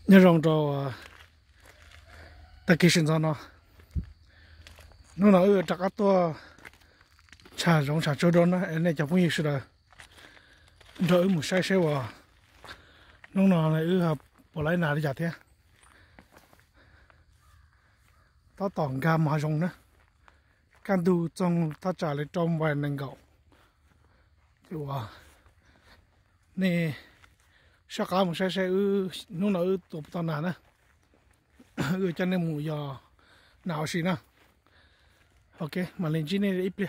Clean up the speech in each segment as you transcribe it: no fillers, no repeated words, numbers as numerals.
nhớ rong cho ta kia sinh ra nó ở chắc cái to chả rong chả cho đó nó anh này chắc cũng như là rồi một sai sai vào nó này học bỏ lại nào đi chả thế tao tỏng gam mà rong nữa can du trong ta trả lại trong vài nền gạo thì wow nè sao cả một sai sai nó ở tụt tao nào nữa cho nên mù giờ nào xí nè ok mà lên trên này ít đi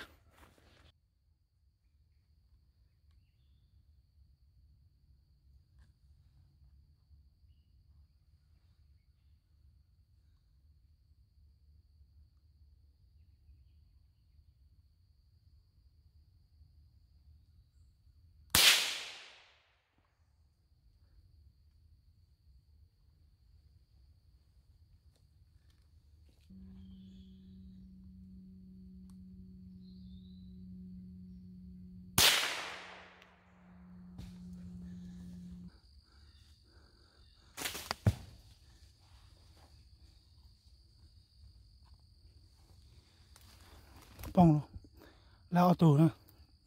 ป้องแล้วเอาตัวนะ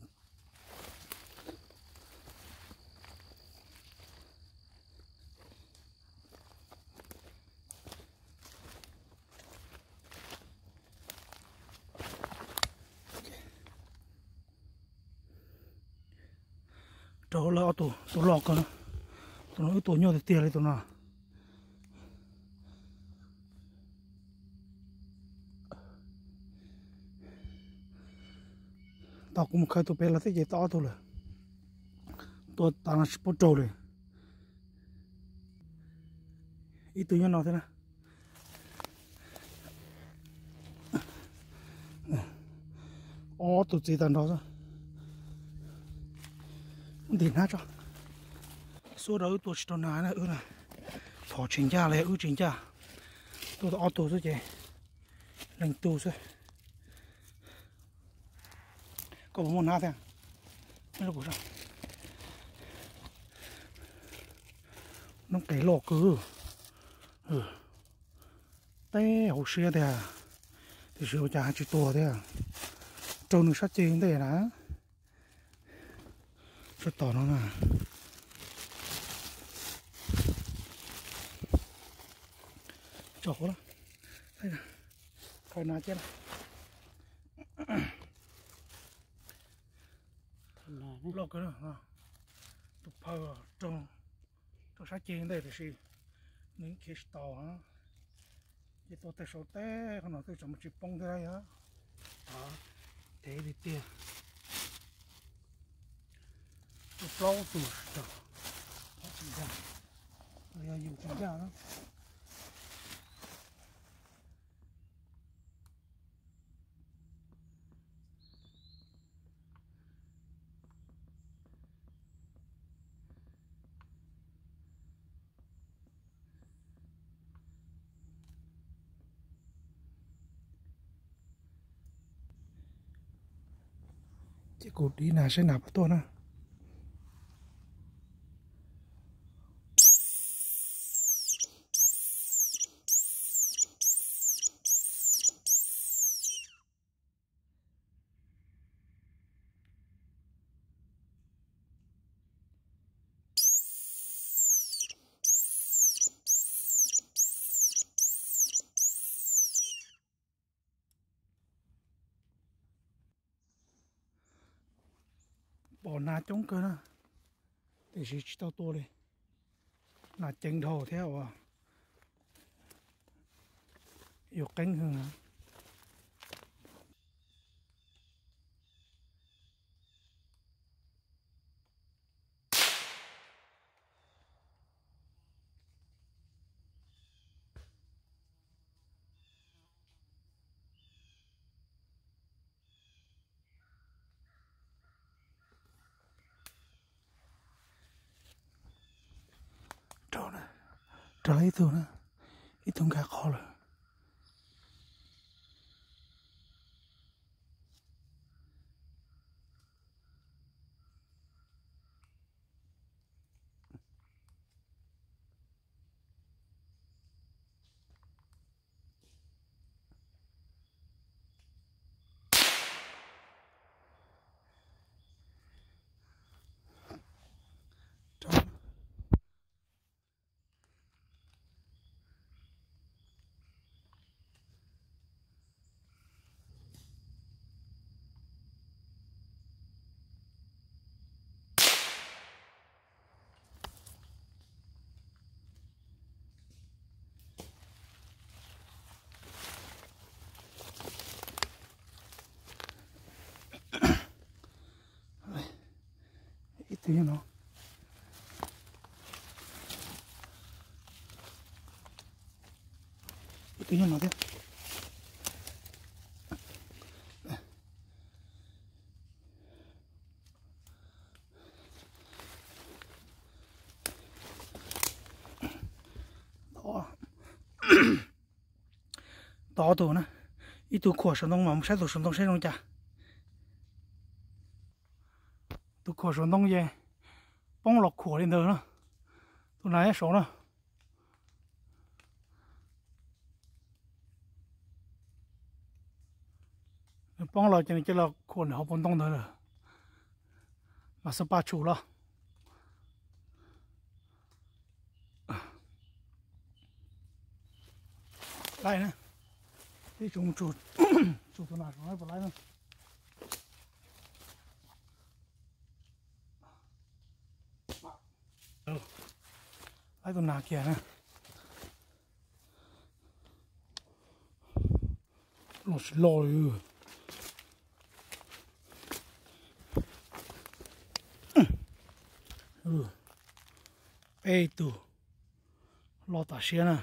ตัวแล้วเอาตัวหลอกกันนะตัวนั้นตัวย่อเตี้ยเลยตัวน่ะtao cũng khai tụi bé là thích gì to thôi rồi tôi tao là sport trâu rồi ít tụi nhỏ nào thế nào tụi gì tao đó rồi tiền hát cho số đó tụi tao nói là là thọ chính gia này chính gia tôi tụi rồi chứ lành tụi rồi có một nát thế nó có sao nó cái lọ cứ té hậu xe thế à thì siêu chả chỉ to thế à trâu nó sát trên thế đó rất to nó nè chỗ đó đây nè coi nào chết lọ cứ nữa tụt phơi trong sát trên đây thì gì những cái to á cái to tay số té còn nó tôi chọn một chiếc bông thế này á đó thế thì tiền tụt lâu tụt đó chính ra bây giờ chính ra đó cái cột đi là sẽ nạp tôi nè bỏ na chống cơ nè thì chỉ tao to đi là chênh đầu theo à yêu cánh hơn à trâu nè trâu lấy tôi nè ít thùng gà kho rồi tí nó tí nó thế đó đó tụ nè ít tụ khổ sân đông mà không sai tụ sân đông sai đông chả tụ khổ sân đông gì bông lọc khổ lên nữa tụ này số nữa bông lọc cho nên cái lọc khổ này họ bông đông nữa mà sắp ba chủ lo lại nè đi chúng chủ chủ tụ nào nói vào lại nữa lại tụ nào kìa nè nó sẽ lòi ê tụ lo tả xe nè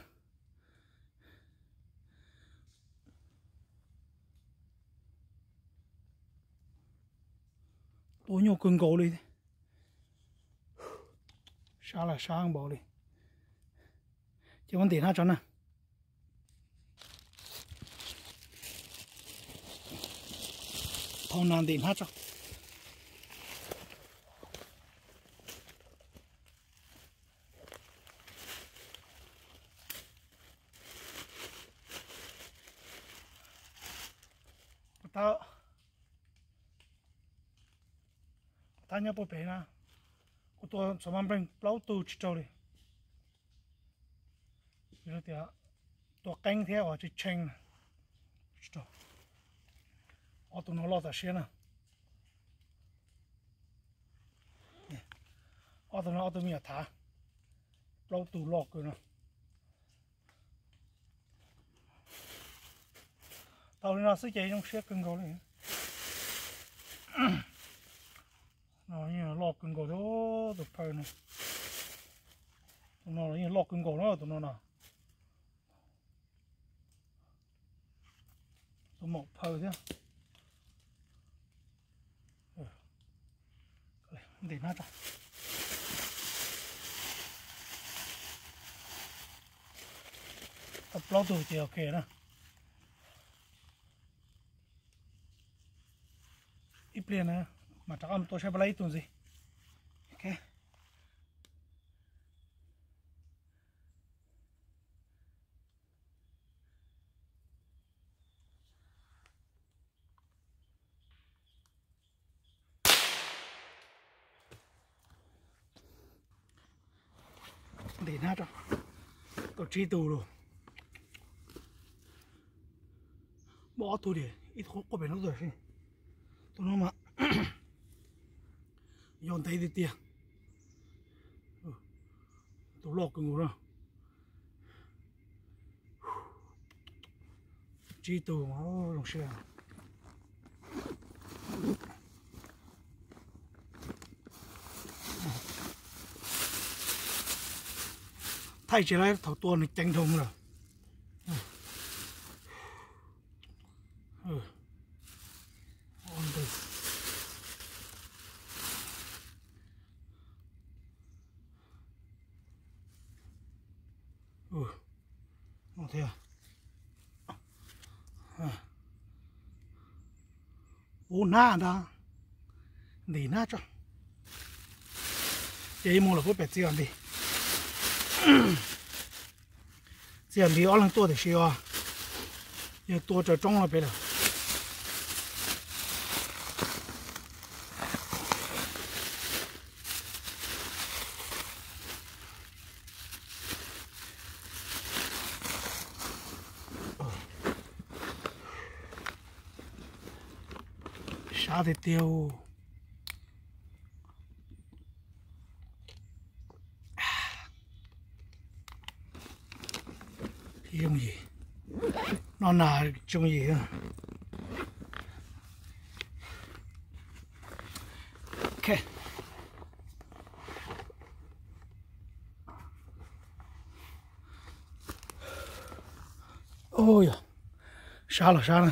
tôi nhiều cưng gỗ đi xa là xa ăn bỏ đi chỉ vấn đề hai cho nè thằng nào tiền hát cho ta nhớ bộ bể nè của tôi số mang bên lâu tu chỉ trâu đi rồi thì tôi canh theo ở chỉ chênh chỉ trâu ở tụi nó lo ta xe nè ở tụi nó mình thả lâu tu lo cơ nè tao nó sẽ chạy trong xe cưng gấu này nó như lo cưng gấu đó được phơi này tụi nó như lo cưng gấu đó tụi nó nào tụi một phơi thế để nó ra tập lâu tuổi thì ok nè ít liền nè mà chắc tôi sẽ lấy tuần gì ok để nát rồi tôi chi tù rồi bỏ tôi để ít có phải nó rồi gì tôi nó mà dọn thấy thì tiền tôi lọc cái ngủ rồi chi tù mà đồng xe thay chỉ lại thầu tuần này tranh thông rồi nó thế ô na đó để na cho vậy mua là có bẹt tiền đi tiền đi ở lần tua thì xíu à giờ tua cho trong là bẹt rồi xá thì tiêu dùng gì nó là dùng gì nữa ok ôi xa rồi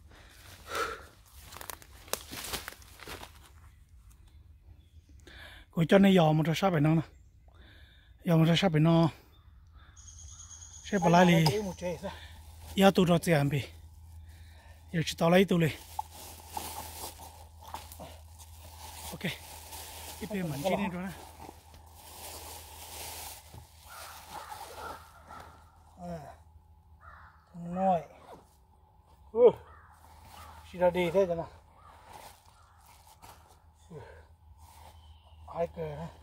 cô cho nên giờ một trò sáp phải nó giờ một trò sáp phải nó sẽ bỏ lại đi giờ tụi nó tiền bị giờ chỉ tao lấy tụi đi ok ít tiền mình chỉ nên rồi nè nói chỉ là đi thế chứ nào ai cười hả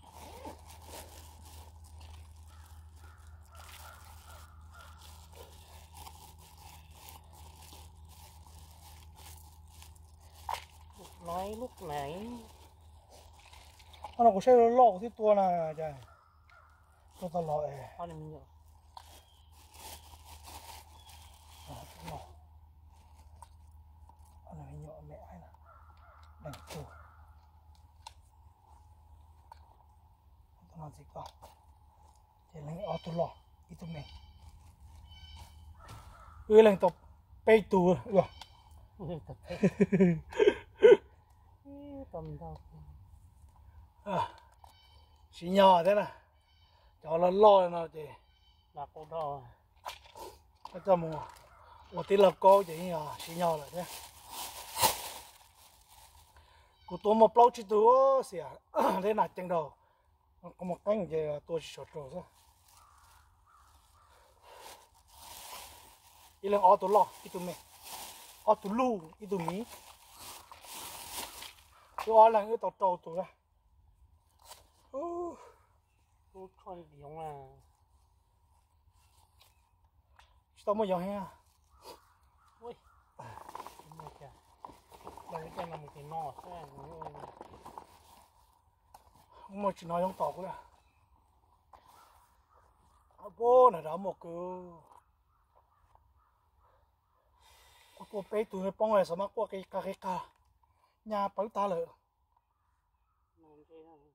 nói lúc nãy nó có xe lọ cái tua này trời tôi tao lọ con này nhiều anh này nhọ mẹ ai nè đành chịu tôi làm gì cả thì lấy ô tô lọ ít tụi mình lên tập bay tù rồi tầm đâu xí nhỏ thế này cho nó lo nó thì là cô đó nó cho mua một tí là có chỉ nhỏ xí nhỏ lại thế của tôi một bao chỉ tôi xỉa thế là chân đầu có một cánh gì tôi sọt rồi chứ ít lần ô tô lo ít tụi mình ô tô lu ít tụi mí tôi ô lần cái tàu trâu tụi ra tôi con biển là tao mới dọn ha ui mà chả đây cái là một cái nọ thế mà chỉ nói trong tàu thôi bố này đã một cái cô bé tụi nó bông này sao mà qua cái nhà bắn ta lợ cái